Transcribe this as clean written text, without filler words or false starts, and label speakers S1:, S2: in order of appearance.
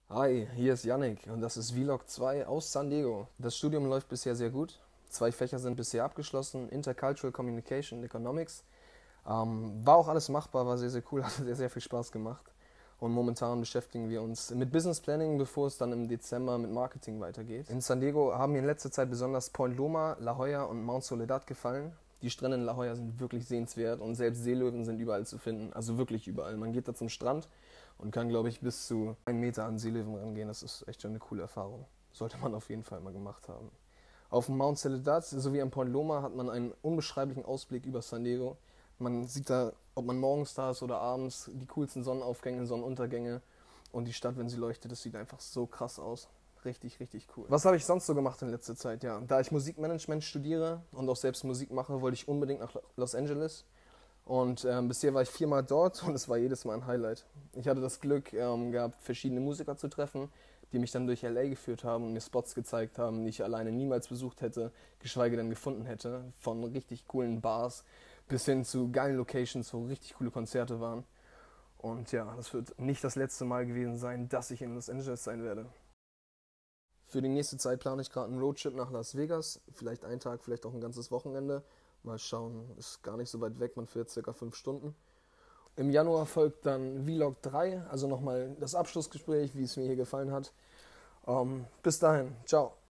S1: Hi, hier ist Yannick und das ist Vlog 2 aus San Diego. Das Studium läuft bisher sehr gut. Zwei Fächer sind bisher abgeschlossen, Intercultural Communication und Economics. War auch alles machbar, war sehr, sehr cool, hat sehr, sehr viel Spaß gemacht. Und momentan beschäftigen wir uns mit Business Planning, bevor es dann im Dezember mit Marketing weitergeht. In San Diego haben mir in letzter Zeit besonders Point Loma, La Jolla und Mount Soledad gefallen. Die Strände in La Jolla sind wirklich sehenswert und selbst Seelöwen sind überall zu finden. Also wirklich überall. Man geht da zum Strand und kann, glaube ich, bis zu 1 Meter an Seelöwen rangehen. Das ist echt schon eine coole Erfahrung. Sollte man auf jeden Fall mal gemacht haben. Auf dem Mount Soledad sowie am Point Loma hat man einen unbeschreiblichen Ausblick über San Diego. Man sieht da, ob man morgens da ist oder abends, die coolsten Sonnenaufgänge, Sonnenuntergänge und die Stadt, wenn sie leuchtet, das sieht einfach so krass aus. Richtig, richtig cool. Was habe ich sonst so gemacht in letzter Zeit? Ja, da ich Musikmanagement studiere und auch selbst Musik mache, wollte ich unbedingt nach Los Angeles. Und bisher war ich 4-mal dort und es war jedes Mal ein Highlight. Ich hatte das Glück gehabt, verschiedene Musiker zu treffen, die mich dann durch LA geführt haben und mir Spots gezeigt haben, die ich alleine niemals besucht hätte, geschweige denn gefunden hätte. Von richtig coolen Bars bis hin zu geilen Locations, wo richtig coole Konzerte waren. Und ja, das wird nicht das letzte Mal gewesen sein, dass ich in Los Angeles sein werde. Für die nächste Zeit plane ich gerade einen Roadtrip nach Las Vegas. Vielleicht einen Tag, vielleicht auch ein ganzes Wochenende. Mal schauen, ist gar nicht so weit weg, man fährt circa 5 Stunden. Im Januar folgt dann Vlog 3, also nochmal das Abschlussgespräch, wie es mir hier gefallen hat. Bis dahin, ciao.